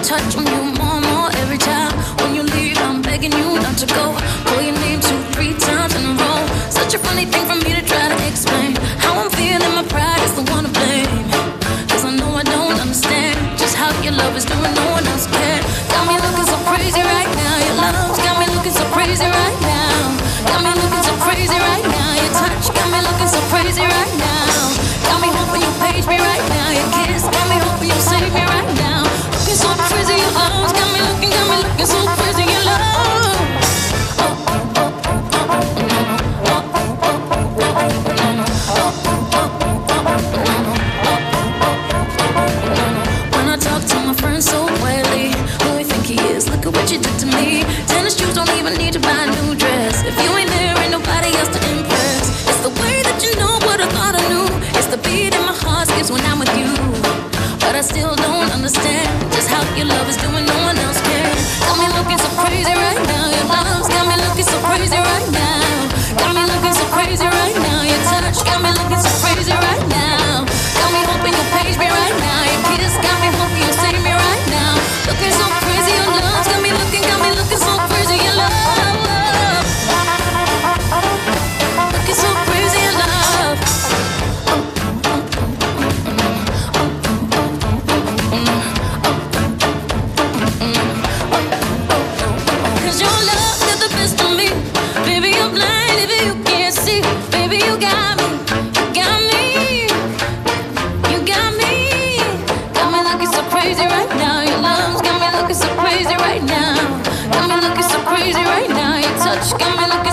touch on you more and more every time. When you leave, I'm begging you not to go. Call your name 2-3 times in a row. Such a funny thing for me to try to explain. How I'm feeling, my pride is the one to blame. Cause I know I don't understand just how your love is doing, no one else can. Got me looking so crazy right now. Your love's got me looking so crazy right now. Got me looking so crazy right now. Your touch got me looking so crazy right now. Got me hoping you page me right now. Your kiss got me hoping you save me right now. Looking so crazy, your love's got me looking so crazy, your love. When I talk to my friends so quietly, who you think he is? Look at what you did to me. Tennis shoes don't even need to buy a new dress. If you ain't there, ain't nobody else to impress. It's the way that you know what I thought I knew. It's the beat in my heart skips when I'm with you. But I still don't understand just how your love is doing, no one else can. Got me looking so crazy right now. Your love's got me looking so crazy right now. Got me looking so crazy right now. Your touch got me looking so crazy right now. Got me hoping you'll page me right now. Your kiss got me hoping you'll save me right now. Looking so crazy, your love's got me looking so crazy, your love. Looking so crazy, your love. Cause your love got the best of me. Baby, you're blind, baby, you can't see. Baby, you got me, you got me, you got me. Got me looking so crazy right now. Your love's got me looking so crazy right now. Got me looking so crazy right now. Your touch got me looking